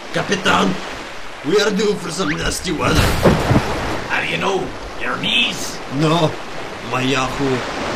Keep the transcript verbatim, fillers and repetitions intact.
Kapitan, we are due for some nasty weather. How do you know? Your knees? No, my Yahoo